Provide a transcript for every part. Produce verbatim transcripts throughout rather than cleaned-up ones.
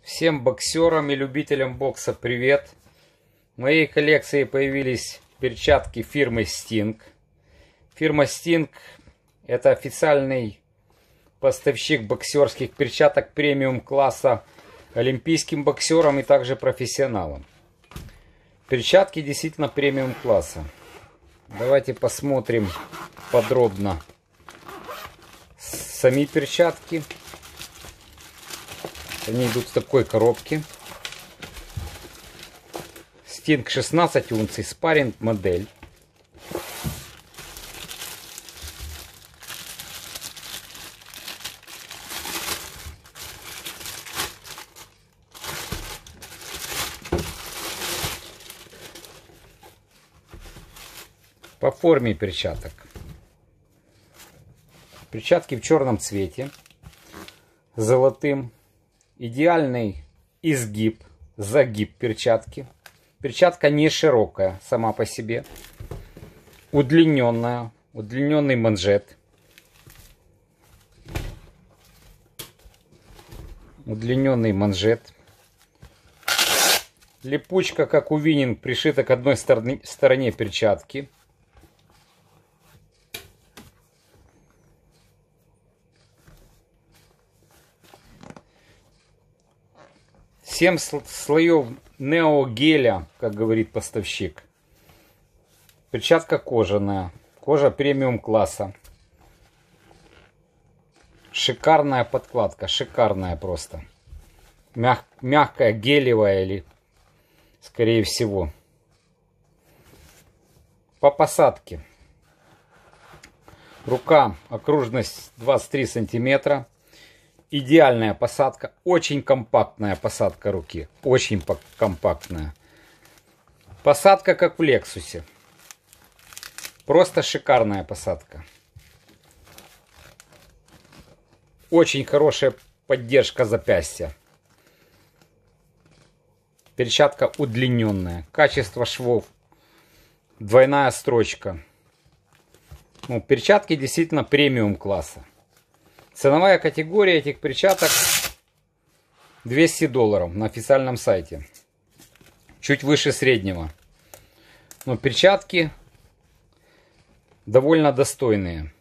Всем боксерам и любителям бокса привет! В моей коллекции появились перчатки фирмы Sting. Фирма Sting — это официальный поставщик боксерских перчаток премиум класса олимпийским боксерам и также профессионалам. Перчатки действительно премиум класса. Давайте посмотрим подробно сами перчатки. Они идут в такой коробке. Sting шестнадцать унций, спарринг модель. По форме перчаток. Перчатки в черном цвете, золотым. Идеальный изгиб, загиб перчатки. Перчатка не широкая сама по себе. Удлиненная, удлиненный манжет. Удлиненный манжет. Липучка, как у Вининг, пришита к одной стороне, стороне перчатки. семь слоев неогеля, как говорит поставщик. Перчатка кожаная. Кожа премиум класса. Шикарная подкладка. Шикарная просто. Мяг, мягкая, гелевая или скорее всего. По посадке. Рука, окружность двадцать три сантиметра. Идеальная посадка, очень компактная посадка руки, очень компактная. Посадка как в Лексусе. Просто шикарная посадка. Очень хорошая поддержка запястья. Перчатка удлиненная. Качество швов. Двойная строчка. Ну, перчатки действительно премиум класса. Ценовая категория этих перчаток двести долларов на официальном сайте. Чуть выше среднего. Но перчатки довольно достойные.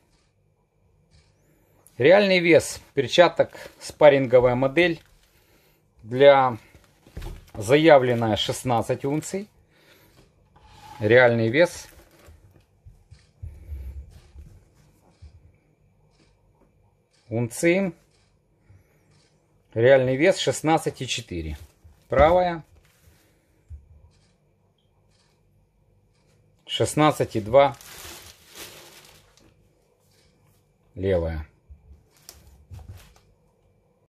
Реальный вес перчаток спарринговая модель для заявленная шестнадцать унций. Реальный вес. Унции. Реальный вес шестнадцать и четыре. Правая. шестнадцать и два. Левая.